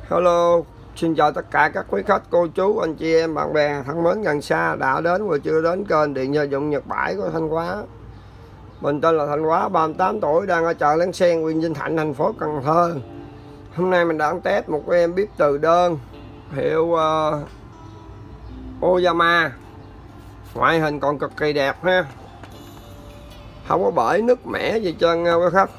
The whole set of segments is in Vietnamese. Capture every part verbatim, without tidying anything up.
Hello, xin chào tất cả các quý khách, cô chú, anh chị em, bạn bè thân mến gần xa đã đến và chưa đến kênh Điện Gia Dụng Nhật Bãi của Thanh Hóa. Mình tên là Thanh Hóa, ba mươi tám tuổi, đang ở chợ Láng Sen, huyện Vinh Thạnh, thành phố Cần Thơ. Hôm nay mình đang test một cái em bếp từ đơn hiệu uh, Oyama. Ngoại hình còn cực kỳ đẹp ha, không có bể nứt mẻ gì trơn nha quý khách.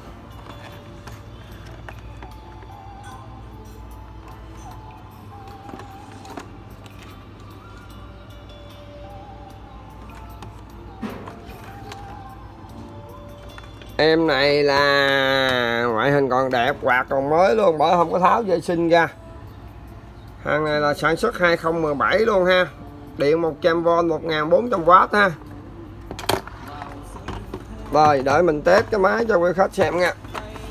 Em này là ngoại hình còn đẹp, quạt còn mới luôn, bởi không có tháo dây sinh ra. Hàng này là sản xuất hai không một bảy luôn ha. Điện một trăm vôn, một nghìn bốn trăm oát ha. Rồi, đợi mình test cái máy cho quý khách xem nha.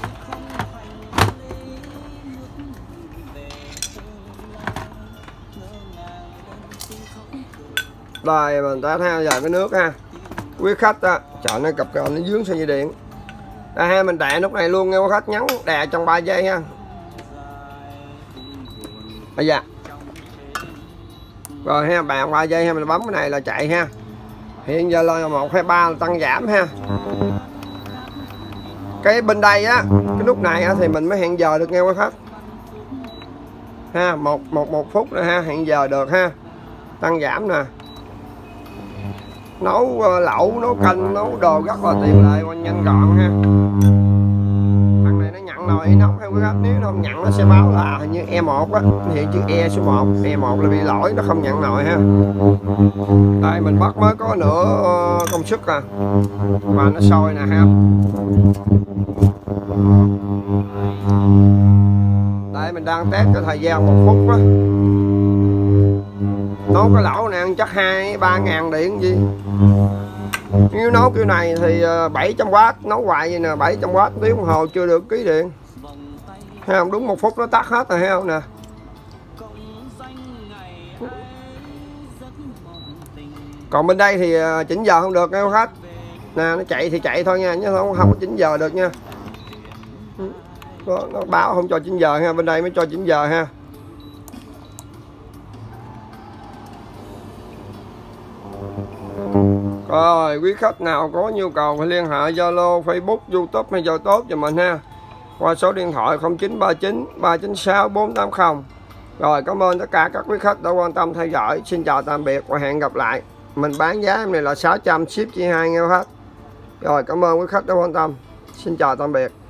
Rồi, mình test ha, giờ cái nước ha. Quý khách á, chọn nó cặp cờ nó dướng sợi dây điện. Đây ha, mình đè nút này luôn nha quý khách, nhấn đè trong ba giây ha. Bây giờ rồi ha, bạn ba giây ha, mình bấm cái này là chạy ha. Hiện giờ là một hai ba là tăng giảm ha. Cái bên đây á, cái nút này á, thì mình mới hẹn giờ được nghe quý khách ha. Một một một phút nữa ha, hẹn giờ được ha. Tăng giảm nè, nấu lẩu, nấu canh, nấu đồ rất là tiện lợi và nhanh gọn ha. Thằng này nó nhận nồi inox ha quý khách, nếu nó không nhận nó sẽ báo là hình như E một á, hiện chữ E số một, E một là bị lỗi, nó không nhận nồi ha. Đây mình bắt mới có nửa công suất à, và nó sôi nè ha. Đây mình đang test cái thời gian một phút á. Nấu cái lẩu này ăn chắc hai ba ngàn điện gì. Nếu nấu kiểu này thì bảy trăm oát, nấu hoài vậy nè, bảy trăm oát tiếng đồng hồ chưa được ký điện. Thấy không, đúng một phút nó tắt hết rồi, thấy không nè. Còn bên đây thì chỉnh giờ không được nha quý khách. Nè, nó chạy thì chạy thôi nha, chứ không không có chỉnh giờ được nha. Nó, nó báo không cho chỉnh giờ ha, bên đây mới cho chỉnh giờ ha. Rồi, quý khách nào có nhu cầu phải liên hệ Zalo, Facebook, YouTube hay Zalo tốt cho mình ha. Qua số điện thoại không chín ba chín ba chín sáu bốn tám không. Rồi, cảm ơn tất cả các quý khách đã quan tâm theo dõi. Xin chào tạm biệt và hẹn gặp lại. Mình bán giá em này là sáu trăm, ship chia hai nha quý khách. Rồi, cảm ơn quý khách đã quan tâm. Xin chào tạm biệt.